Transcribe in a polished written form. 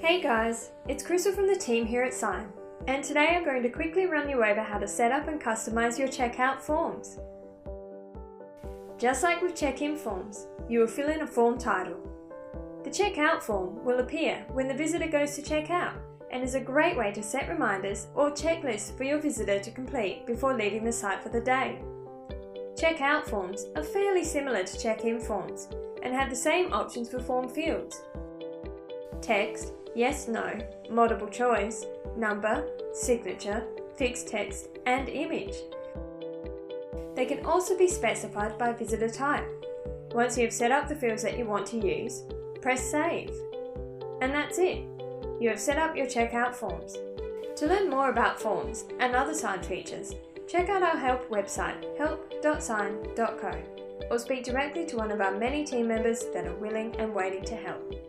Hey guys, it's Crystal from the team here at Sine, and today I'm going to quickly run you over how to set up and customize your checkout forms. Just like with check-in forms, you will fill in a form title. The checkout form will appear when the visitor goes to check out and is a great way to set reminders or checklists for your visitor to complete before leaving the site for the day. Checkout forms are fairly similar to check-in forms and have the same options for form fields: text, yes, no, multiple choice, number, signature, fixed text, and image. They can also be specified by visitor type. Once you have set up the fields that you want to use, press save. And that's it. You have set up your checkout forms. To learn more about forms and other Sine features, check out our help website help.sine.co or speak directly to one of our many team members that are willing and waiting to help.